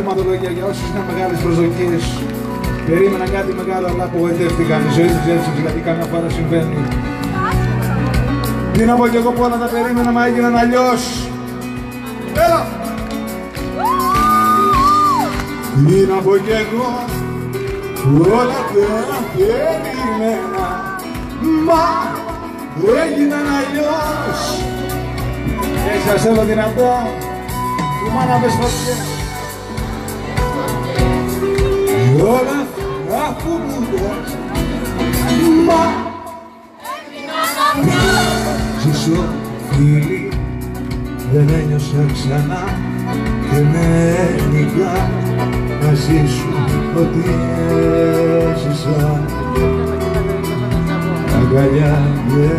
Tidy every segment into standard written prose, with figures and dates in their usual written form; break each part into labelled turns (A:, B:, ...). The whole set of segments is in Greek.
A: θεματολογία για όσους είχαν μεγάλες προσδοκίες. Περίμεναν κάτι μεγάλο, αλλά απογοητεύτηκαν. Η ζωή τους έψηφε, γιατί καμιά φορά συμβαίνει. Τι να πω κι εγώ που όλα τα περίμενα, μα έγιναν αλλιώς. Έλα! Τι να πω κι εγώ που όλα τα περίμενα, μα έγιναν αλλιώς. Και σας θέλω δυνατά, που μάνα πες φωτιές. Όλα αυτά που μου δες, μα ζήσω φίλοι, δεν ένιωσα ξανά και με ένοιγα να ζήσω ό,τι έζησα. Αγκαλιά και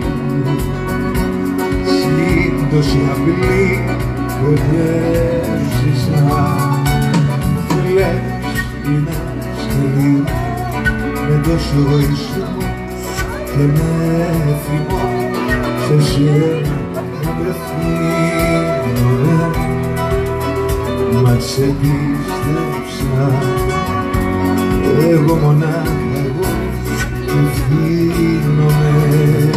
A: σύντοση απλή ό,τι έζησα. Λες είναι σκελή με τόσο εγωισμό και με θυμό σε σένα να βρεθήνομαι, μα σε πίστεψα εγώ μονάχα εγώ ευθύνομαι.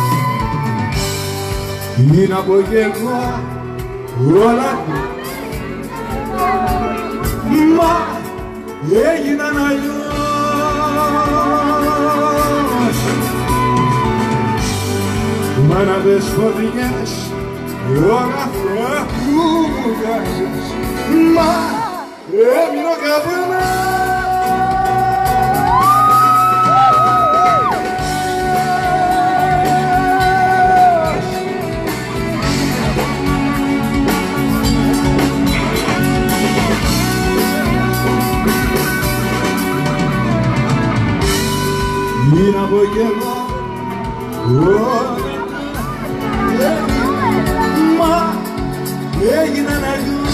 A: Τι να πω κι εγώ όλα μα έγιναν αλλιώς. Μα να δες φωτιές όλα αυτά που μου βγάζεις, μα έμεινω καπνός. Τι να πω κι εγώ όλα μα έγιναν αλλιώς.